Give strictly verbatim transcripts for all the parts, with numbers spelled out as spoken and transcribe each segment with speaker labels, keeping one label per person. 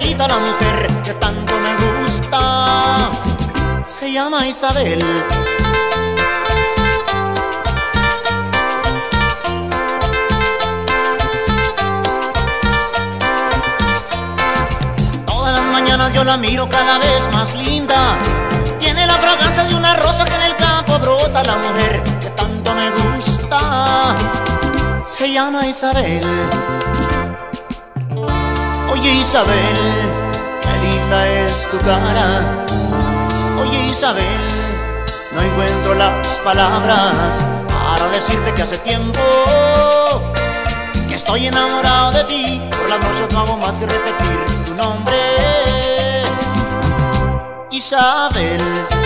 Speaker 1: quita la mujer que tanto me gusta. Se llama Isabel. Todas las mañanas yo la miro cada vez más linda. Tiene la fragancia de una rosa que en el campo brota. La mujer que tanto me gusta se llama Isabel. Oye Isabel, qué linda es tu cara. Oye Isabel, no encuentro las palabras para decirte que hace tiempo que estoy enamorado de ti. Por las noches no hago más que repetir tu nombre, Isabel.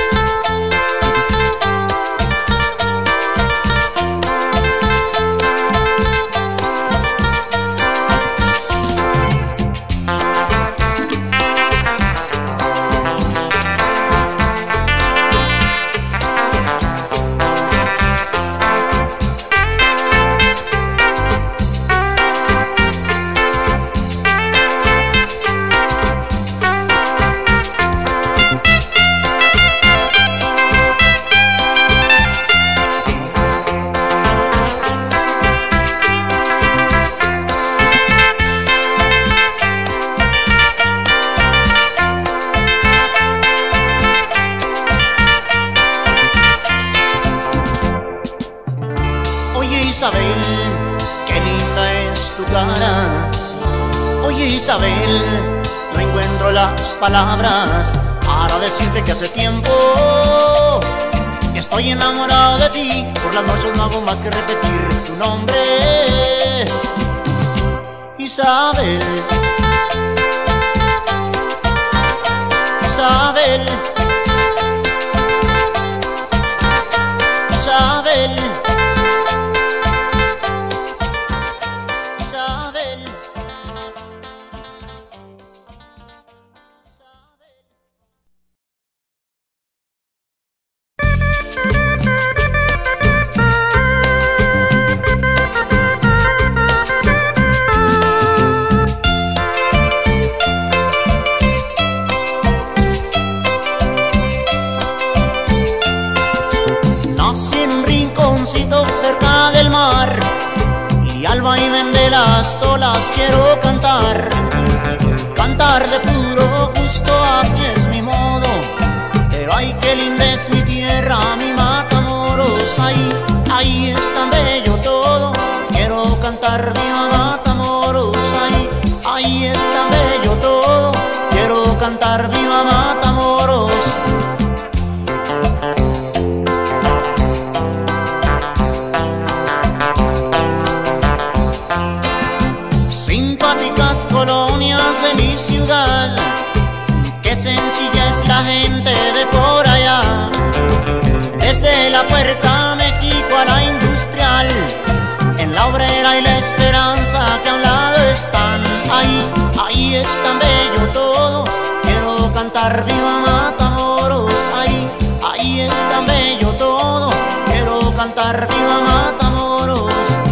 Speaker 1: Isabel, qué linda es tu cara. Oye Isabel, no encuentro las palabras para decirte que hace tiempo que estoy enamorado de ti. Por las noches no hago más que repetir tu nombre, Isabel. Isabel, Isabel. Cerca del mar y al vaivén de las olas quiero cantar, cantar de puro gusto, así es mi modo. Pero ay, qué linda es mi tierra, mi Matamoros. Ahí, ahí es tan bello todo. Quiero cantar viva Matamoros. Ahí, ahí es tan bello todo. Quiero cantar viva Matamoros. Colonias de mi ciudad, qué sencilla es la gente de por allá. Desde la Puerta México a la Industrial, en la Obrera y la Esperanza que a un lado están. Ahí, ahí es tan bello todo. Quiero cantar viva Matamoros. Ahí, ahí es tan bello todo. Quiero cantar viva Matamoros.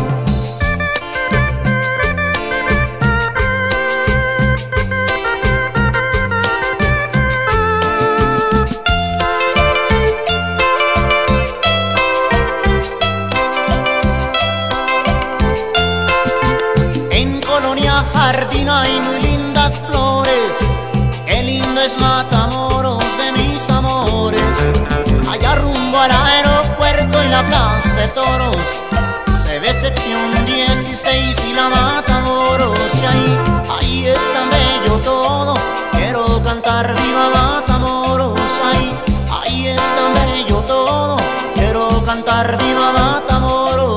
Speaker 1: Jardín hay muy lindas flores, qué lindo es Matamoros de mis amores. Allá rumbo al aeropuerto y la plaza de toros se ve sección dieciséis y la Matamoros. Y ahí, ahí es tan bello todo. Quiero cantar viva Matamoros. Ahí, ahí es tan bello todo. Quiero cantar viva Matamoros.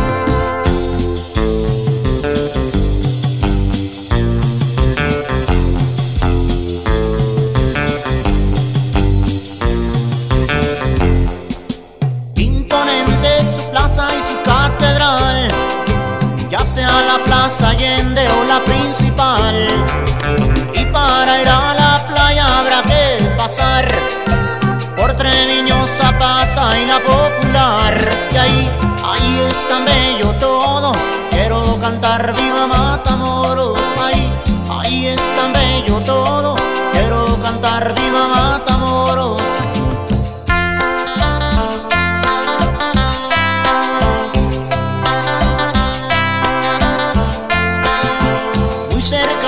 Speaker 1: Ya sea la Plaza Allende o la principal, y para ir a la playa habrá que pasar por Treviño, Zapata y la Popular. Y ahí, ahí es tan bello todo. Quiero cantar viva Matamoros. Ahí, ahí es tan bello todo.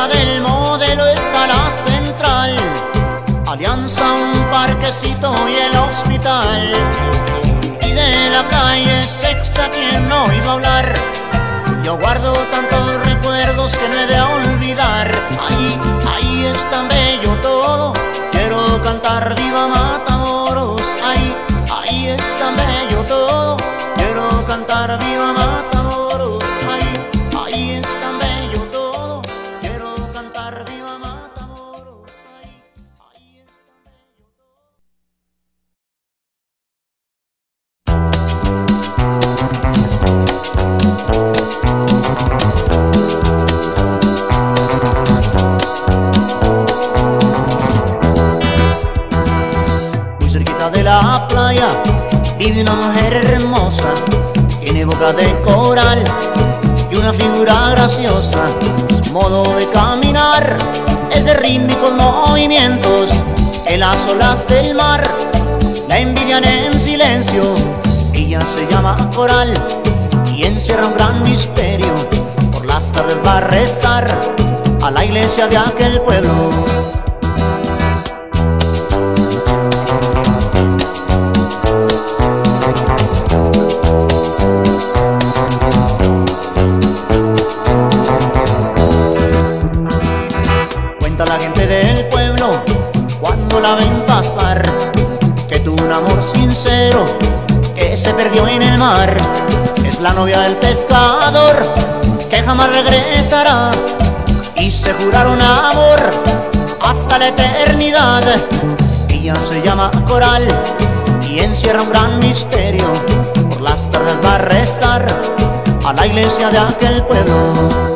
Speaker 1: cerca del Modelo está la central, Alianza, un parquecito y el hospital. Y de la calle Sexta, ¿quién no ha oído hablar? Yo guardo tantos recuerdos que no he de olvidar. Ahí, ahí es tan bello todo, quiero cantar viva Matamoros. Ahí, ahí es tan bello todo, quiero cantar viva Matamoros. Ahí, ahí es tan bello todo, quiero cantar viva Matamoros. Ahí, ahí es tan bello todo. Muy cerquita de la playa vive una mujer hermosa, tiene boca de coral y una figura graciosa. Su modo de caminar es de rítmicos movimientos que las olas del mar la envidian en silencio. Ella se llama Coral y encierra un gran misterio. Por las tardes va a rezar a la iglesia de aquel pueblo. Cuenta la gente del pueblo cuando la ven pasar que tuvo un amor sincero que se perdió en el mar. Es la novia del pescador que jamás regresará, y se juraron amor hasta la eternidad. Ella se llama Coral y encierra un gran misterio. Por las tardes va a rezar a la iglesia de aquel pueblo.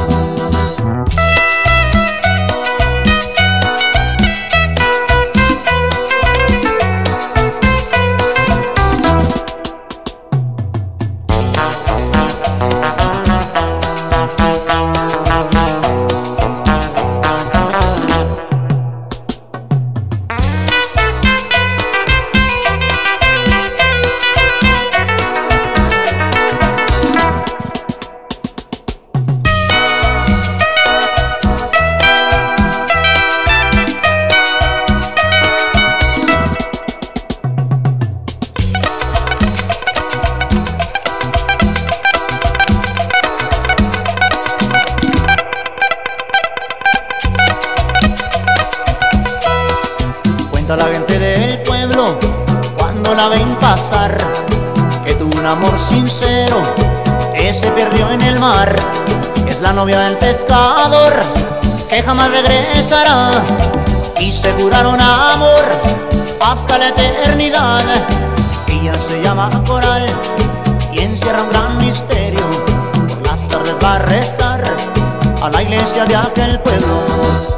Speaker 1: La gente del pueblo cuando la ven pasar que tuvo un amor sincero que se perdió en el mar. Es la novia del pescador que jamás regresará, y se juraron amor hasta la eternidad. Ella se llama Coral y encierra un gran misterio. Por las tardes va a rezar a la iglesia de aquel pueblo.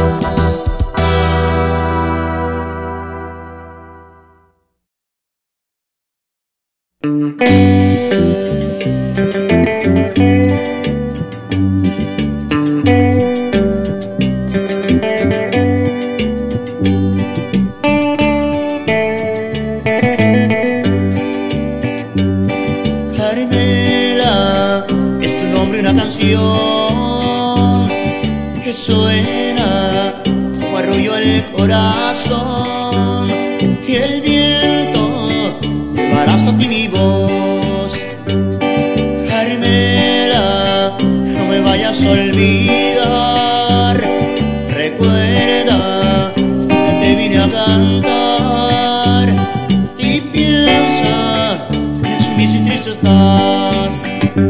Speaker 1: Carmela, es tu nombre una canción que suena como arrullo el corazón, y el viento llevarás a ti mi voz. Carmela, no me vayas a olvidar, recuerda que te vine a cantar, y piensa que sin mí si triste estás.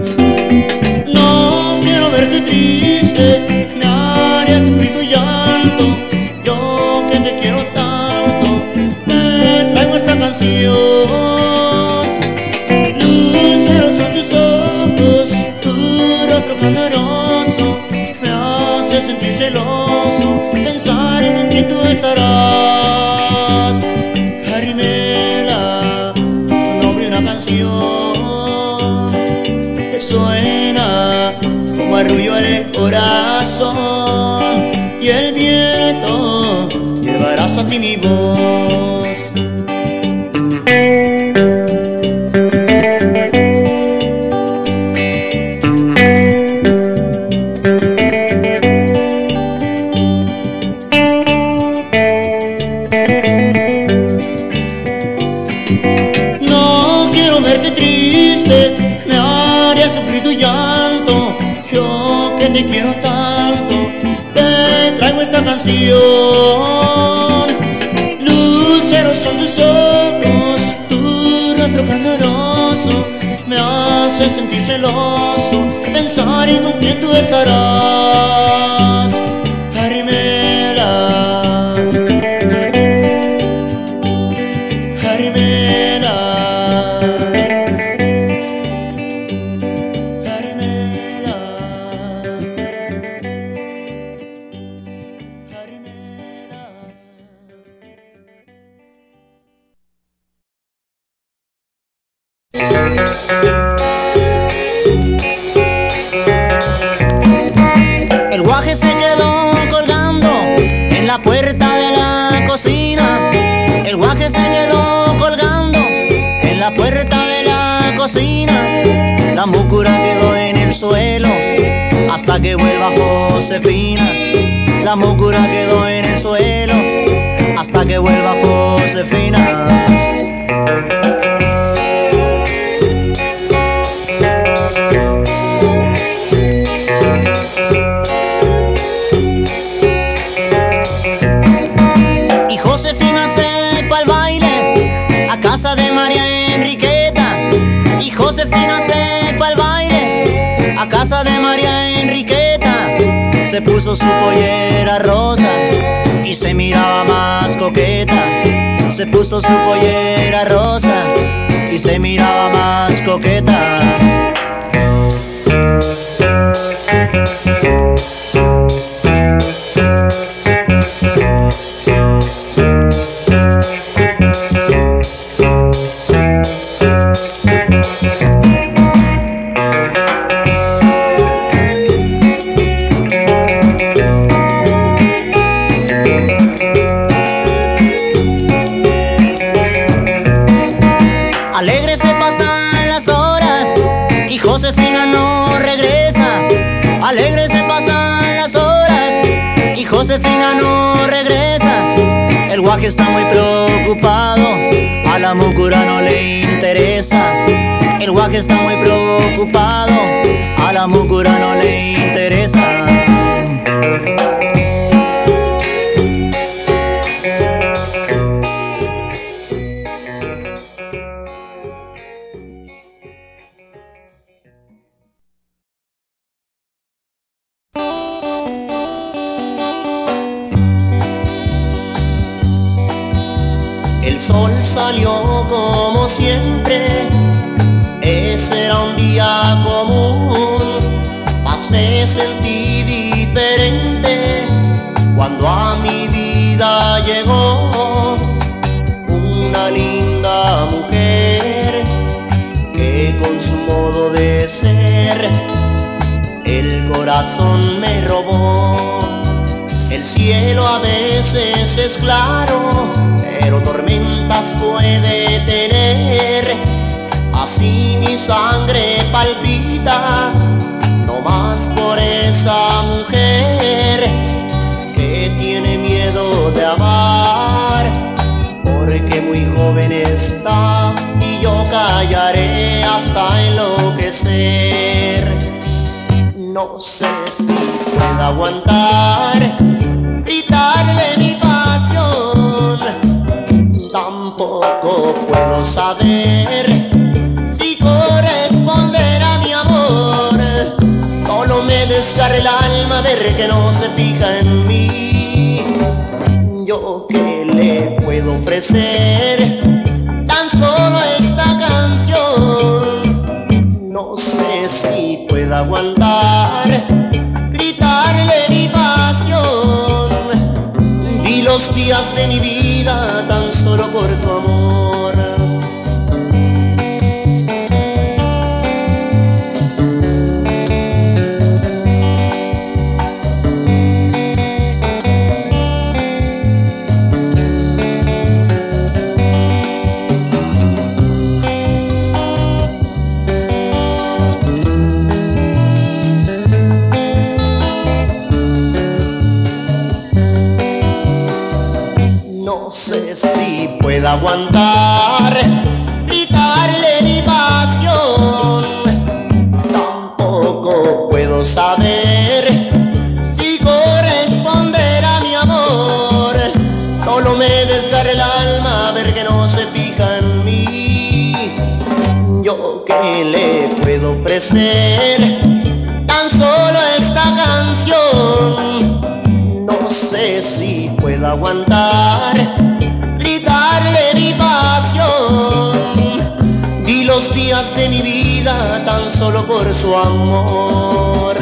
Speaker 1: No quiero verte triste, me harías sufrir tu llanto. Yo que te quiero tanto, te traigo esta canción. Luceros son tus ojos, tu rostro candoroso, me hace sentir celoso, pensar en que tú estarás. Carmela, tu nombre una canción que suena como arrullo el corazón, y el viento llevarás a ti mi voz. te quiero tanto, te traigo esta canción. Luceros son tus ojos, tu rostro candoroso, me hace sentir celoso, pensar en con quién tú estarás. Jarimela, Jarimela, Jarimela, Jarimela. El guaje se quedó colgando en la puerta de la cocina. El guaje se quedó colgando en la puerta de la cocina. La mucura quedó en el suelo hasta que vuelva Josefina. La mucura quedó en el suelo hasta que vuelva Josefina. Casa de María Enriqueta, y Josefina se fue al baile a casa de María Enriqueta. Se puso su pollera rosa y se miraba más coqueta. Se puso su pollera rosa y se miraba más coqueta. Alegre se pasan las horas y Josefina no regresa. Alegre se pasan las horas y Josefina no regresa. El guaje está muy preocupado, a la mucura no le interesa. El guaje está muy preocupado, a la mucura no le interesa. El sol salió como siempre, ese era un día común, mas me sentí diferente cuando a mi vida llegó una linda mujer que con su modo de ser el corazón me robó. El cielo a veces es claro, pero tormentas puede tener. Así mi sangre palpita, no más por esa mujer que tiene miedo de amar, porque muy joven está y yo callaré hasta enloquecer. No sé si puedo aguantar gritarle mi pasión, tampoco puedo saber si corresponder a mi amor. Solo me desgarra el alma ver que no se fija en mí. Yo que le puedo ofrecer tan solo esta canción. No sé si puedo aguantar gritarle mi pasión. Vi los días de mi vida tan solo por tu amor. No sé si puedo aguantar gritarle mi pasión, tampoco puedo saber ofrecer tan solo esta canción. No sé si puedo aguantar gritarle mi pasión. Di los días de mi vida tan solo por su amor.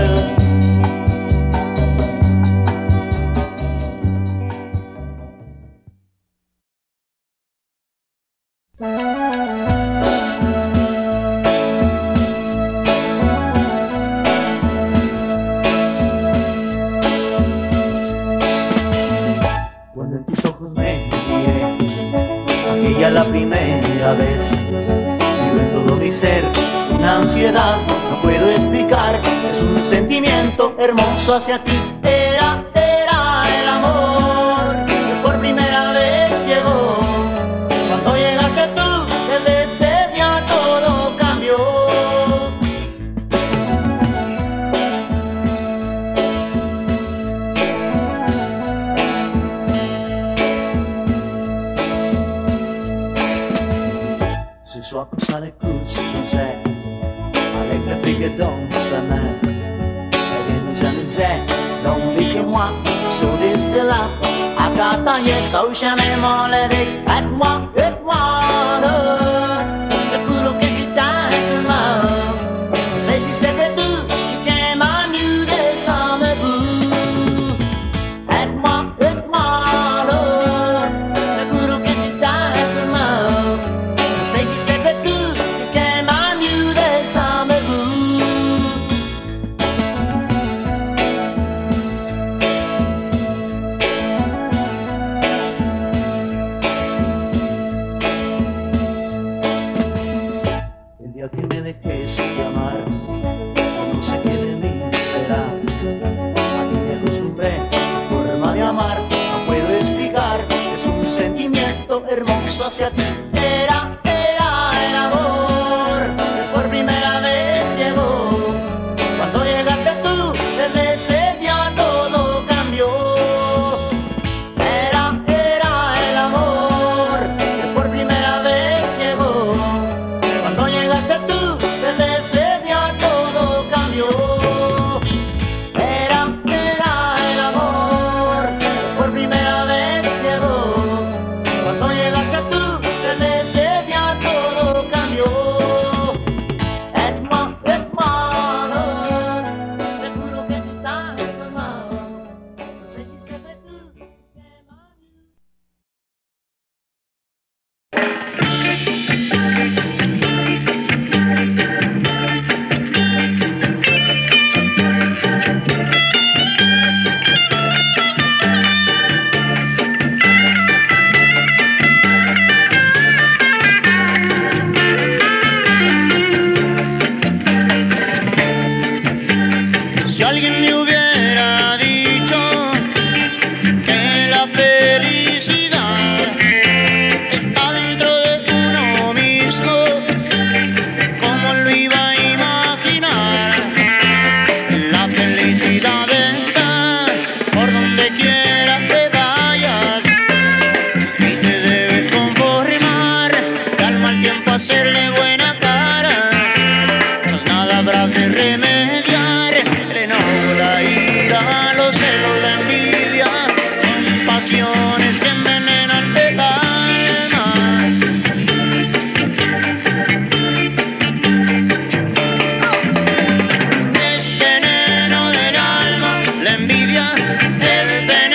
Speaker 2: Cuando en tus ojos me miré, aquella la primera vez, vivo en todo mi ser una ansiedad, no puedo explicar, es un sentimiento hermoso hacia ti. Era, era el amor que por primera vez llegó. Cuando llegaste tú, desde ese día todo cambió. Ce soir comme ça l'écoute, je pensais avec le brigadon de sa main. Elle nous amusait, l'envie que moi, sur des là, à Catania, Ocean et Moledy, aide-moi, aide-moi, le culo que si t'as in love. Say she said que tú, you came, I knew this summer blue. Aide-moi, aide-moi, le culo que si t'as in love. Say she said que tú, you came, I knew this summer blue. El día que me dejes de amar, yo no sé qué de mí será. A ti me acostumbré, forma de amar, no puedo explicar, es un sentimiento hermoso hacia ti. Era, era el amor que por primera vez llegó. Cuando llegaste tú, desde ese día todo cambió. Era, era el amor que por primera vez llegó. Cuando llegaste tú, desde ese día todo cambió. Era, era el amor que por primera vez llegó. Cuando llegaste tú, desde ese día todo cambió. Aide-moi, aide-moi, te juro que tú estás enfermado. No sé si se ve tú, que más. Si alguien me hubiera dicho que la felicidad está dentro de uno mismo, ¿cómo lo iba a imaginar? La felicidad está por donde quiera que vayas y te debes conformar, que al mal tiempo hacerle buena cara, pues nada habrá que remediar. El enojo, la ira, los celos, la envidia, son pasiones que envenenan el alma. Es veneno del alma, la envidia es veneno.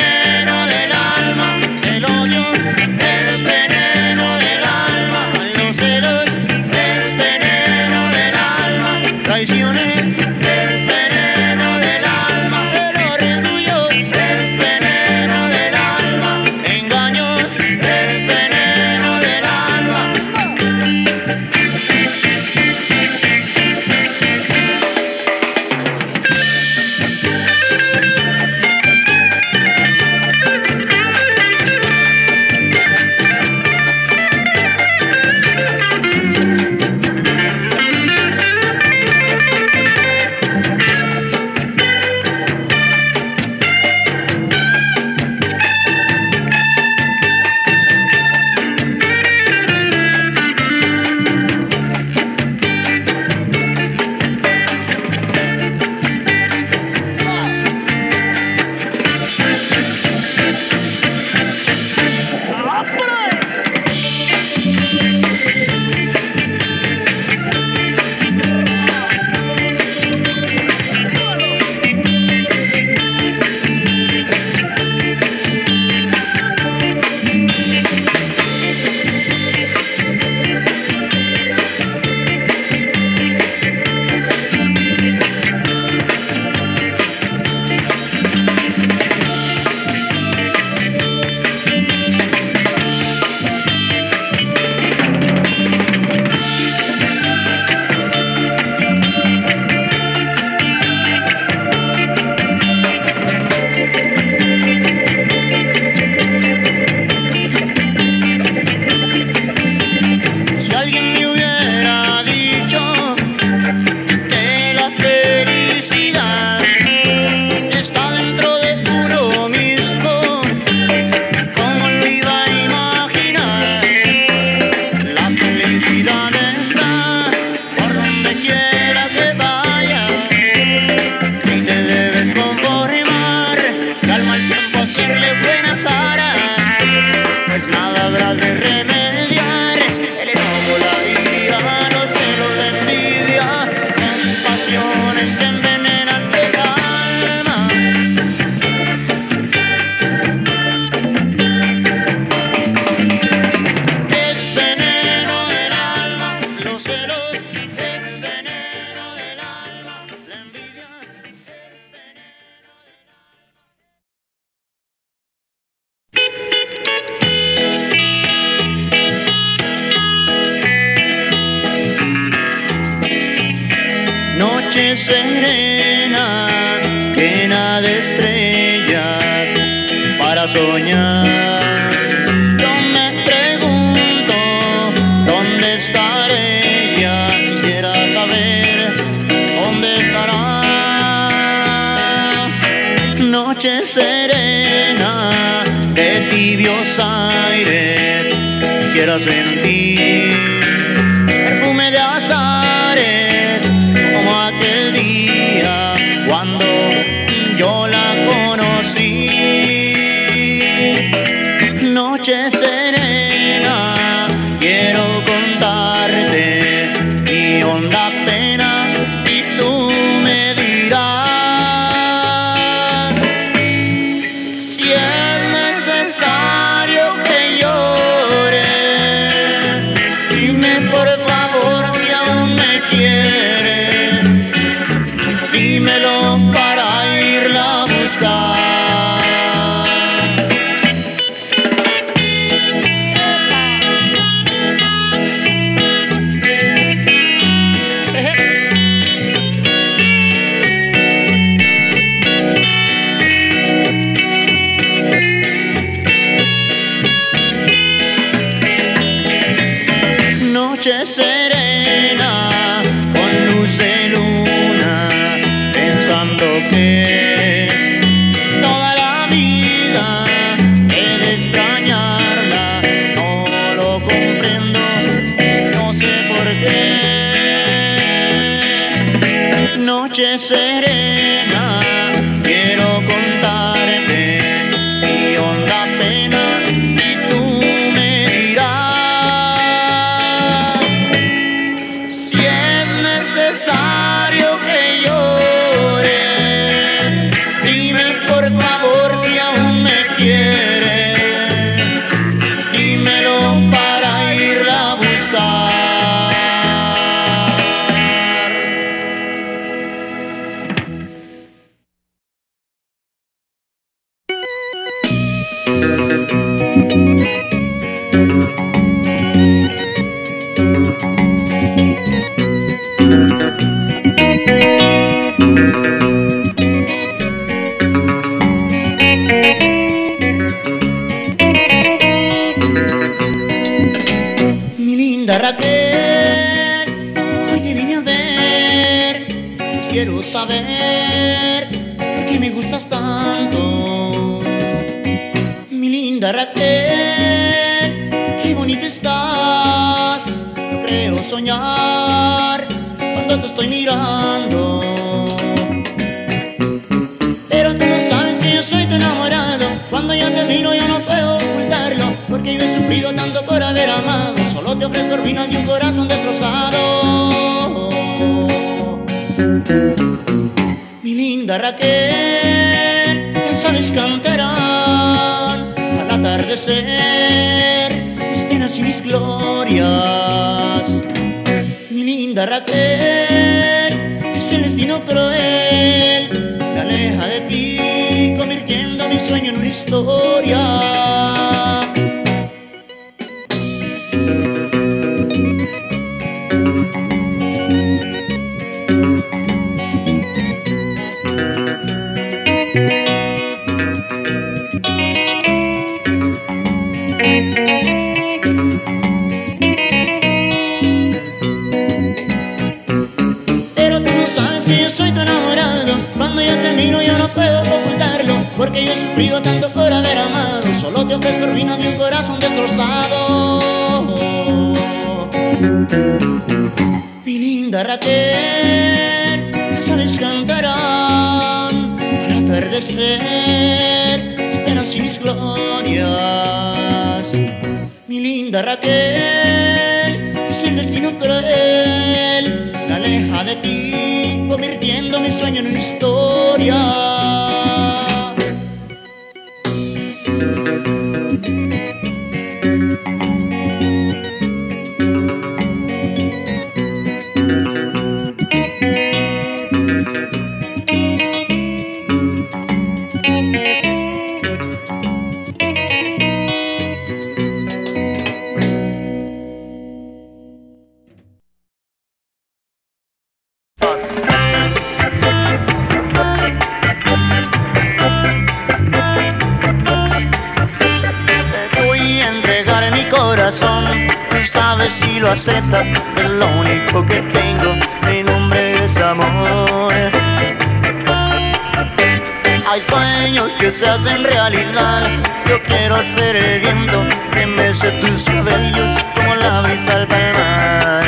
Speaker 3: serena, llena de estrellas para soñar. Yo me pregunto dónde estará ella, quisiera saber dónde estará. Noche serena de tibios aires, quisiera sentir perfume de azares como aquel día cuando yo la conocí. Noche serena, quiero contarte mi honda pena y tú me dirás si es necesario que llore. Dime por favor si aún me quieres, dímelo para irla a buscar. Noche serena con luz de luna, pensando que toda la vida he de extrañarla. No lo comprendo, no sé por qué. Noche serena, quiero contarte mi honda pena y tú me dirás si es necesario que llore. Dime por favor si aún me quieres, dímelo para irla a buscar.
Speaker 1: Mi linda Raquel, hoy te vine a ver, pues quiero saber por qué me gustas tanto. Mi linda Raquel, qué bonita estás, no creo soñar cuando te estoy mirando. Pero tú no sabes que yo soy tu enamorado, cuando yo te miro yo no puedo ocultarlo, porque yo he sufrido tanto por haber amado. Solo te ofrezco ruinas de un corazón destrozado. Mi linda Raquel, ya sabes cantarán al atardecer mis penas y mis glorias. Mi linda Raquel, es el destino cruel, me aleja de ti, convirtiendo mi sueño en una historia. Pero tú no sabes que yo soy tu enamorado, cuando yo te miro yo no puedo ocultarlo, porque yo he sufrido tanto por haber amado. Solo te ofrezco ruinas de un corazón destrozado. Mi linda Raquel, ya sabes cantarán al atardecer mis penas y mis glorias. Mi linda Raquel, es el destino cruel, me aleja de ti, convirtiendo mi sueño en una historia.
Speaker 3: sabes si lo aceptas, es lo único que tengo, mi nombre es amor. Hay sueños que se hacen realidad, yo quiero ser el viento que mece tus cabellos como la brisa al palmar.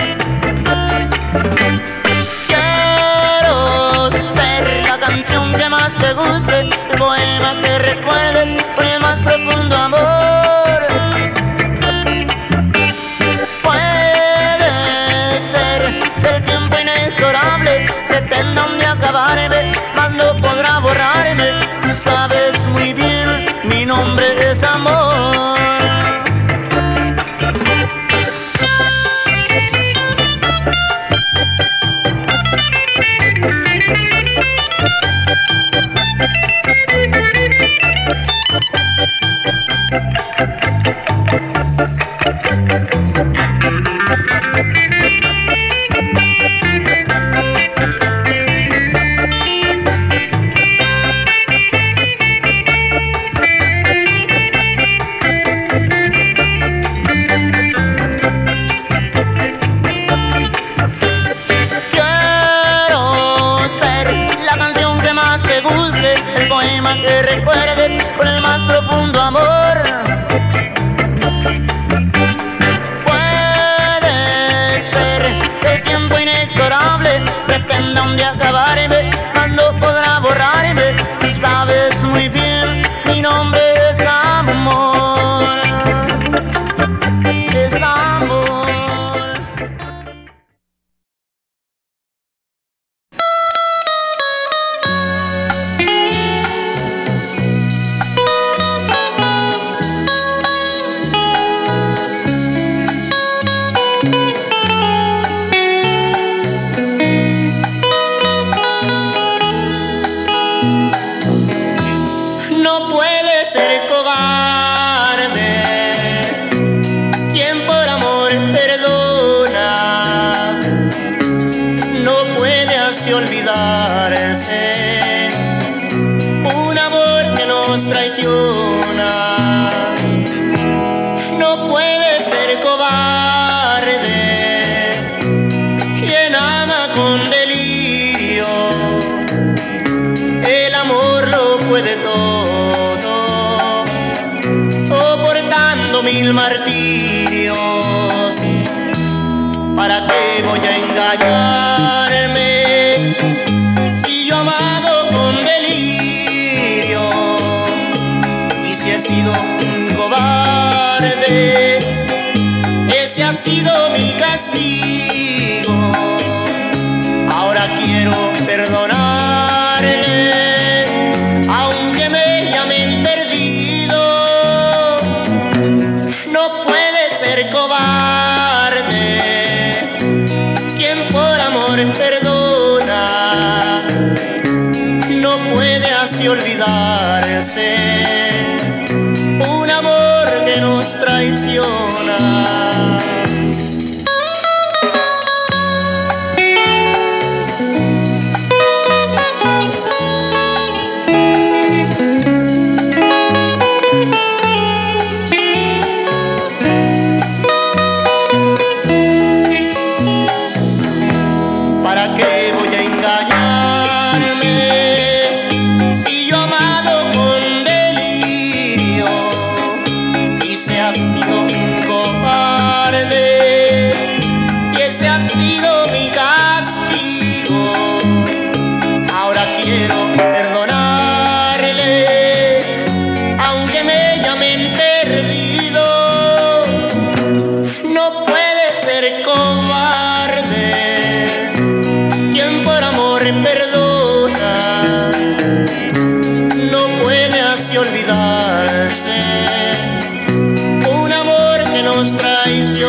Speaker 3: Quiero ser la canción que más te guste, el poema que recuerdes con el más profundo amor. Puede ser el tiempo inexorable, pretenda un día acabarme, mas no podrá borrarme. Tú sabes muy bien, mi nombre es amor. Que recuerdes con el más profundo amor. Puede ser el tiempo inexorable, pretenda un día acabarme, mas no podrá borrarme. Tú sabes muy bien, mi nombre es amor. Es amor. Olvidarse, un amor que nos traiciona, no puede ser cobarde, quien ama con delirio, el amor lo puede todo, soportando mil martirios. ¿Para qué voy a engañarme? Si yo amado con delirio, y si he sido un cobarde, ese ha sido mi castigo. Ahora quiero perdonarle, aunque me llamen perdido. No puede ser cobarde quien por amor perdona, no puede así olvidarse un amor que nos traiciona. ¿Para qué voy a engañarme? Si yo amado con delirio, y se ha sido un cobarde, y ese ha sido mi castigo. Ahora quiero perdonarle, aunque me llamen perdido. No puede ser cobarde quien por amor perdona, no puede así olvidarse un amor que nos traiciona.